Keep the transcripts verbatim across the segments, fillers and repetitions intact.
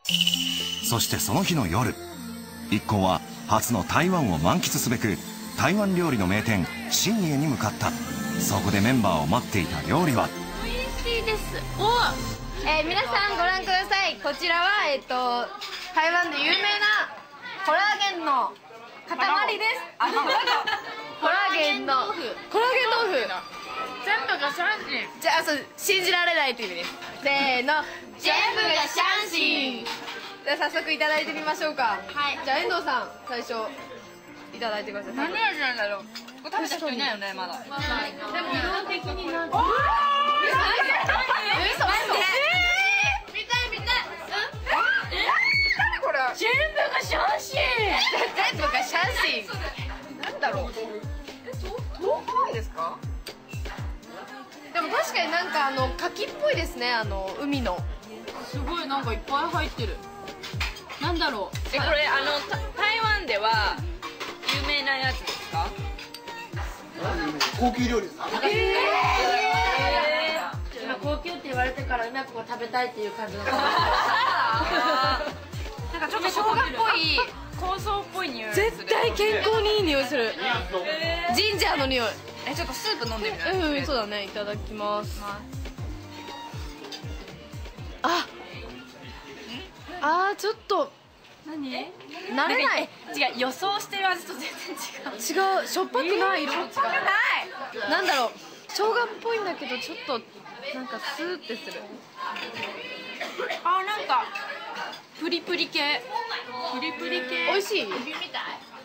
そしてその日の夜、一行は初の台湾を満喫すべく台湾料理の名店新野に向かった。そこでメンバーを待っていた料理は美味しいです。お、えー、皆さんご覧ください。こちらは、えっと、台湾で有名なコラーゲンの塊です。コラーゲンのコラーゲン豆腐全部がシャンシン。じゃあ、そう、信じられないという意味です。せーの、全部がシャンシン。じゃあ早速いただいてみましょうか。はい。じゃあ遠藤さん、最初いただいてください。 何味なんだろう。これ食べた人いないよね、まだ。でも色的になんか。 嘘嘘。見たい見たい。何これ。 全部がシャンシン。 全部がシャンシン。なんだろう。豆腐なんですか。でも確かになんかあの牡蠣っぽいですね、あの海の。 すごいなんかいっぱい入ってる。なんだろう。 え、これあの台湾では有名なやつですか？ 高級料理です。 今高級って言われてから今ここ食べたいっていう感じの。なんかちょっと生姜っぽい香草っぽい匂い。 絶対健康にいい匂いする。ジンジャーの匂い。 え、ちょっとスープ飲んでみない？ うん、そうだね。いただきます。あ、あー、ちょっと何？ 慣れない。 違う、予想してる味と全然違う。 違う、しょっぱくない色も違う。 しょっぱくない。 なんだろう、生姜っぽいんだけどちょっとなんかスーってする。 あ、なんかプリプリ系。プリプリ系。 美味しい？ エビみたい。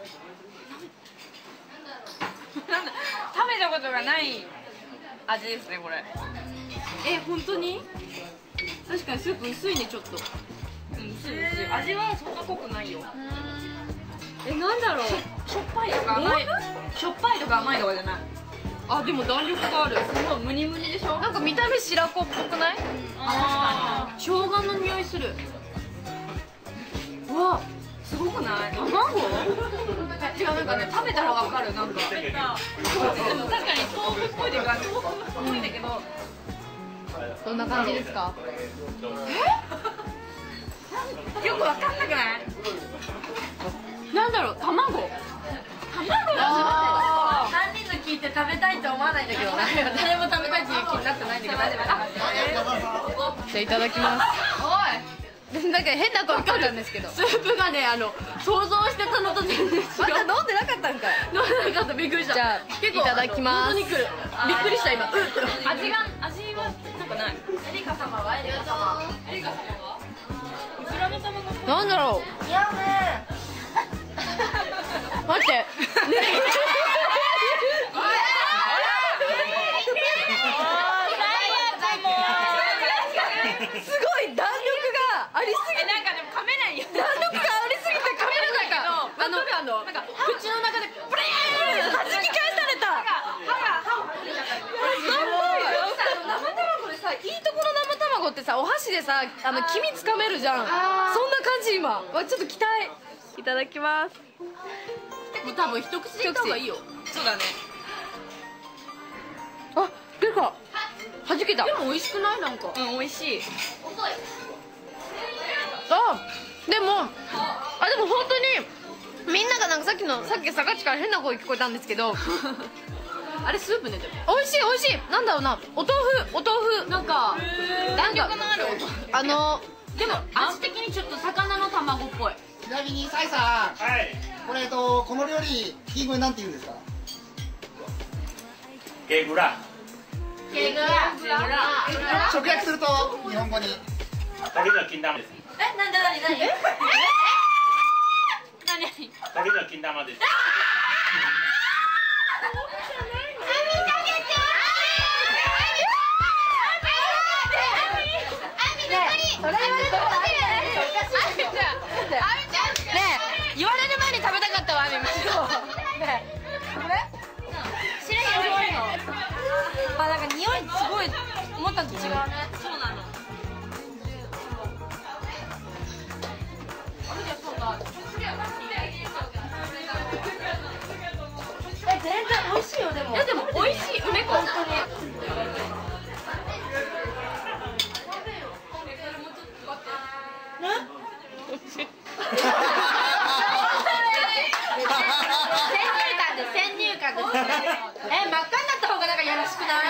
なんだ、食べたことがない味ですね、これ。 え、本当に？確かにスープ薄いね、ちょっと。 うん、薄い薄い。味はそんな濃くないよ。 え、なんだろう。 しょっぱいとか甘い。しょっぱいとか甘いとかじゃない。 あ、でも弾力がある。すごいムニムニでしょ。 なんか見た目白子っぽくない？ ああ、生姜の匂いする。うわ、すごくない？卵？ 違う、なんかね、食べたらわかる。なんかでも確かに豆腐っぽいというか豆腐っぽいんだけど。 どんな感じですか？ え？よくわかんなくない？ なんだろう、卵。 卵あー、さんにんの聞いて食べたいって思わないんだけどな。誰も食べたいっていう気になってないんだけど大丈夫。 じゃあいただきます。おい。なんか変な声聞こえたんですけど。 スープがね、あの想像してたのと全然違う。 まだ飲んでなかったんかい。 飲んでなかった、びっくりした。 じゃあいただきます。 本当に来る。びっくりした今。 味が味はなんかない。エリカ様はエリカ様。エリカ様は？いくらの卵。 なんだろう。 いやね。 待って。すごい弾力がありすぎて。 なんかでも噛めないよ。 弾力がありすぎて噛めるんだけど。 あのなんか口の中でブリーン弾き返された。 歯が歯を噛んでちゃった。 すごい。生卵でさ、いいところ生卵ってさ、お箸でさ、あの黄身つかめるじゃん。そんな感じ今。わ、ちょっと期待。いただきます。 もう多分一口でいった方がいいよ。 そうだね。 あ、出た。弾けた。 でも美味しくない？なんか。 うん、美味しい。 あ、でも、あ、でも本当にみんながなんかさっきのさっき坂地から変な声聞こえたんですけど、 あれスープねでも。 美味しい美味しい。なんだろうな、お豆腐お豆腐なんか弾力のある音。 あのでも味的にちょっと魚の卵っぽい。 ちなみにサイさん、はい、これえっとこの料理キー語なんて言うんですか？ ゲグラ。 ゲグラ。 直訳すると日本語に。 鳥の金玉です。 え、なんで何何？え？何何？ 鳥の金玉です。 それ言われたらねえ、言われる前に食べたかったわ、あみむしろ。ねえ、これ？白いの。あ、なんか匂いすごい思ったのと違うね。 そうなの。 え、全然美味しいよでも。いやでも美味しい梅子本当に。 先入観です、先入観です。え、真っ赤になった方がなんかやらしくない？